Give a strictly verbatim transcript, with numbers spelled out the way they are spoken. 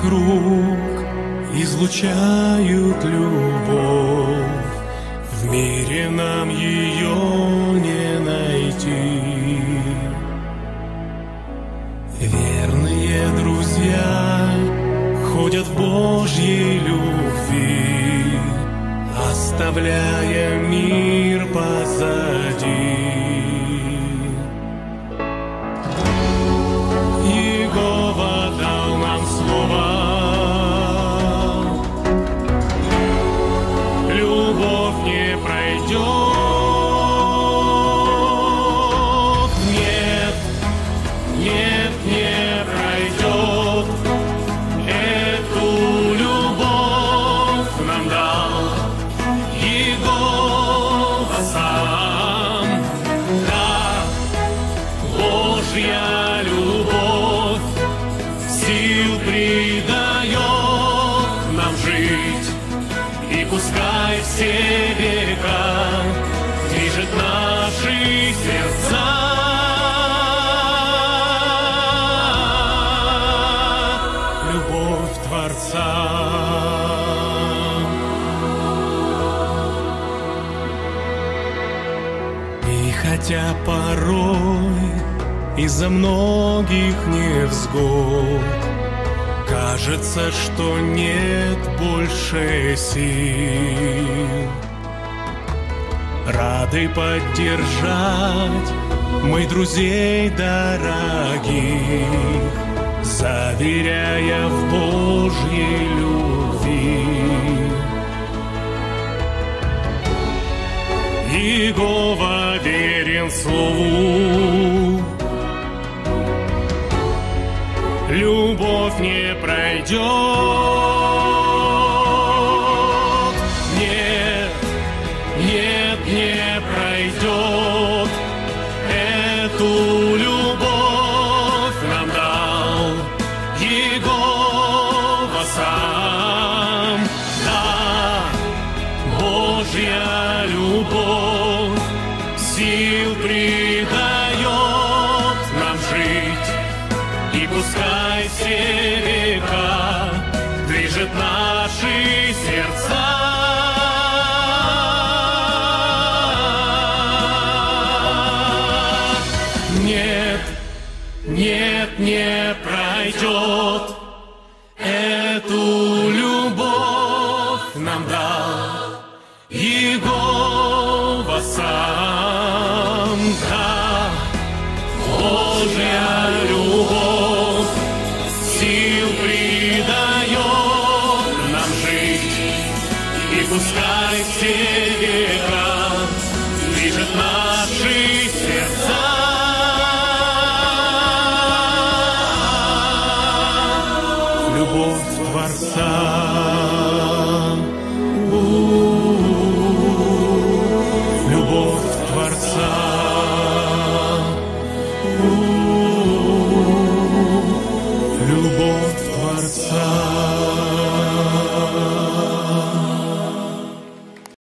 вокруг излучают любовь, в мире нам ее не найти. Верные друзья ходят в Божьей любви, оставляя мир позади. Иегова дал нам слово, любовь не пройдет. Нет, нет, не пройдет. Эту любовь нам дал Иегова сам. Да, Божья любовь сил придает нам жить, и пускай все века движет наши сердца. Любовь Творца. И хотя порой из-за многих невзгод кажется, что нет больше сил, рады поддержать мы друзей дорогих, заверяя в Божьей любви. Иегова верен слову, любовь не пройдет. Нет, нет, не пройдет. Эту любовь нам дал Иегова сам. Да, Божья любовь сил придает нам жить, и пускай все века движет наши сердца. Нет, нет, не пройдет. Эту